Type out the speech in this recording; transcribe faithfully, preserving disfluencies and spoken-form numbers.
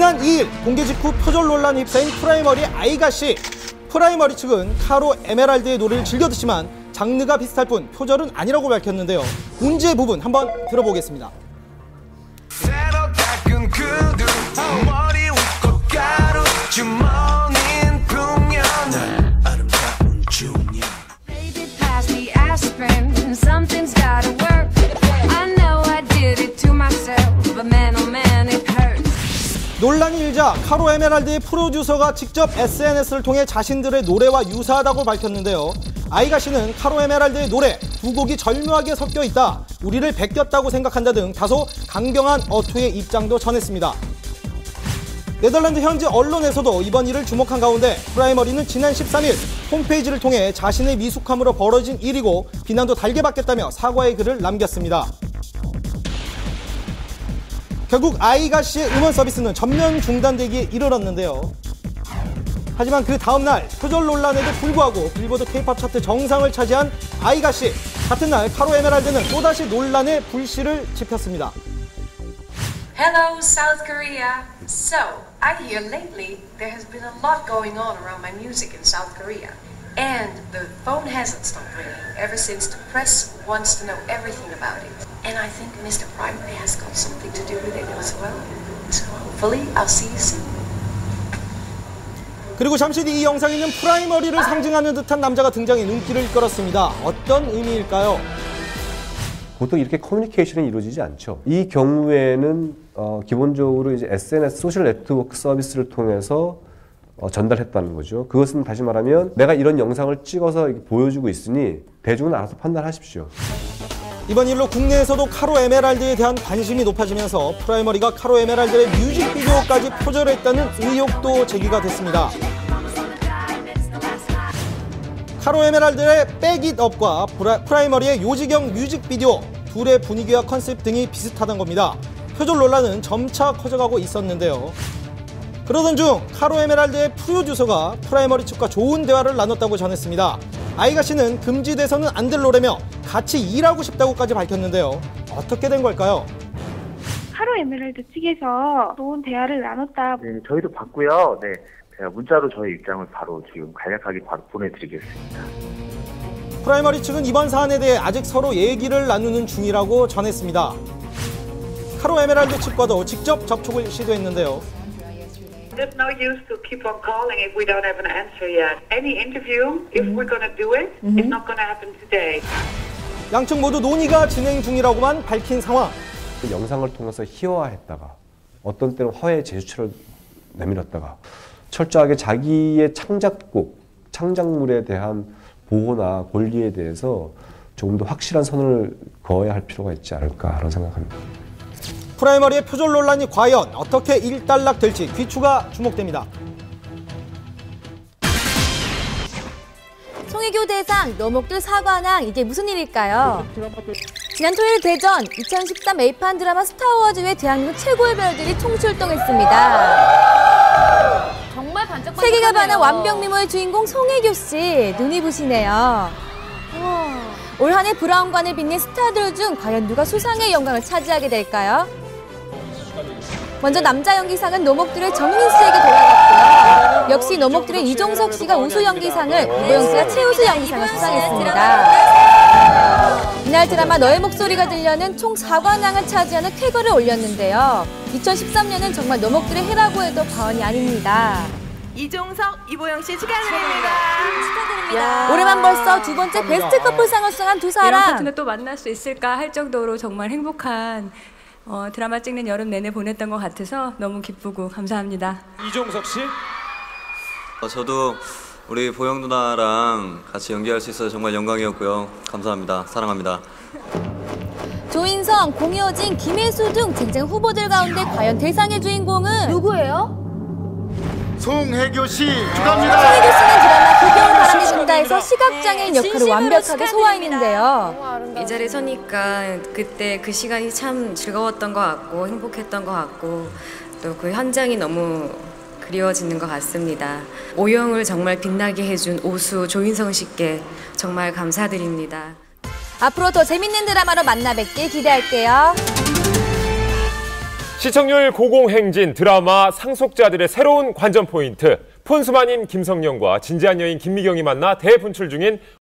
지난 이 일 공개 직후 표절 논란에 휩싸인 프라이머리 아이가씨. 프라이머리 측은 카로 에메랄드의 노래를 즐겨 듣지만 장르가 비슷할 뿐 표절은 아니라고 밝혔는데요. 문제 부분 한번 들어보겠습니다. 논란이 일자 카로 에메랄드의 프로듀서가 직접 에스엔에스를 통해 자신들의 노래와 유사하다고 밝혔는데요. 아이가씨는 카로 에메랄드의 노래 두 곡이 절묘하게 섞여 있다, 우리를 베꼈다고 생각한다 등 다소 강경한 어투의 입장도 전했습니다. 네덜란드 현지 언론에서도 이번 일을 주목한 가운데 프라이머리는 지난 십삼 일 홈페이지를 통해 자신의 미숙함으로 벌어진 일이고 비난도 달게 받겠다며 사과의 글을 남겼습니다. 결국 아이가씨의 음원 서비스는 전면 중단되기에 이르렀는데요. 하지만 그 다음날 표절 논란에도 불구하고 빌보드 K-팝 차트 정상을 차지한 아이가씨. 같은 날 카로 에메랄드는 또다시 논란의 불씨를 지폈습니다. Hello, South Korea. So, I hear lately there has been a lot going on around my music in South Korea. And the phone hasn't stopped ringing ever since the press wants to know everything about it. And I think Mister Primary has got something to do with it as well. So hopefully I'll see you soon. 그리고 잠시 뒤 이 영상에는 프라이머리를 상징하는 듯한 남자가 등장해 눈길을 끌었습니다. 어떤 의미일까요? 보통 이렇게 커뮤니케이션이 이루어지지 않죠. 이 경우에는 어, 기본적으로 이제 에스엔에스 소셜 네트워크 서비스를 통해서 어, 전달했다는 거죠. 그것은 다시 말하면 내가 이런 영상을 찍어서 보여주고 있으니 대중은 알아서 판단하십시오. 이번 일로 국내에서도 카로 에메랄드에 대한 관심이 높아지면서 프라이머리가 카로 에메랄드의 뮤직비디오까지 표절했다는 의혹도 제기가 됐습니다. 카로 에메랄드의 Back It Up과 프라이머리의 요지경 뮤직비디오, 둘의 분위기와 컨셉 등이 비슷하단 겁니다. 표절 논란은 점차 커져가고 있었는데요. 그러던 중 카로 에메랄드의 프로듀서가 프라이머리 측과 좋은 대화를 나눴다고 전했습니다. 아이가씨는 금지돼서는 안 될 노래며 같이 일하고 싶다고까지 밝혔는데요. 어떻게 된 걸까요? 카로 에메랄드 측에서 좋은 대화를 나눴다. 네, 저희도 봤고요. 네, 제가 문자로 저희 입장을 바로 지금 간략하게 바로 보내드리겠습니다. 프라이머리 측은 이번 사안에 대해 아직 서로 얘기를 나누는 중이라고 전했습니다. 카로 에메랄드 측과도 직접 접촉을 시도했는데요. There's no use to keep on calling if we don't have an answer yet. Any interview, if we're going to do it, mm-hmm. it's not going to happen today. 양측 모두 논의가 진행 중이라고만 밝힌 상황. 그 영상을 통해서 희화화했다가 어떤 때는 화해의 제스처를 내밀었다가 철저하게 자기의 창작곡, 창작물에 대한 보호나 권리에 대해서 조금 더 확실한 선을 그어야 할 필요가 있지 않을까라는 생각합니다. 프라이머리의 표절 논란이 과연 어떻게 일단락될지 귀추가 주목됩니다. 송혜교 대상, 노목들 사관왕, 이게 무슨 일일까요? 지난 토요일 대전 이천십삼 에이판 드라마 스타워즈 외 대한민국 최고의 배우들이 총출동했습니다. 정말 반짝반짝하네요. 세계가 반한 완벽 미모의 주인공 송혜교 씨, 눈이 부시네요. 올 한 해 브라운관을 빛낸 스타들 중 과연 누가 수상의 영광을 차지하게 될까요? 먼저 남자 연기상은 노목들의 정민 씨에게 돌아갔고요. 역시 노목들의 이종석 씨가 우수 연기상을, 이보영 씨가 최우수 연기상을 수상했습니다. 이날 드라마 너의 목소리가 들려는 총 사관왕을 차지하는 쾌거를 올렸는데요. 이천십삼 년은 정말 노목들의 해라고 해도 과언이 아닙니다. 이종석, 이보영 씨 축하드립니다. 축하드립니다. 올해만 벌써 두 번째 베스트 커플상을 수상한 두 사람. 이런 파트너 또 만날 수 있을까 할 정도로 정말 행복한 어, 드라마 찍는 여름 내내 보냈던 것 같아서 너무 기쁘고 감사합니다. 이종석 씨? 어, 저도 우리 보영 누나랑 같이 연기할 수 있어서 정말 영광이었고요. 감사합니다. 사랑합니다. 조인성, 공효진, 김혜수 등 쟁쟁 후보들 가운데 과연 대상의 주인공은 누구예요? 송혜교 씨 축하합니다. 송혜교 씨는 드라마 그 겨울 바람이 분다에서 시각장애인 역할을 완벽하게 소화했는데요. 이 자리에 서니까 그때 그 시간이 참 즐거웠던 것 같고 행복했던 것 같고 또 그 현장이 너무 그리워지는 것 같습니다. 오영을 정말 빛나게 해준 오수 조인성 씨께 정말 감사드립니다. 앞으로 더 재밌는 드라마로 만나 뵙길 기대할게요. 시청률 고공행진 드라마 상속자들의 새로운 관전 포인트. 폰수마님 김성령과 진지한 여인 김미경이 만나 대분출 중인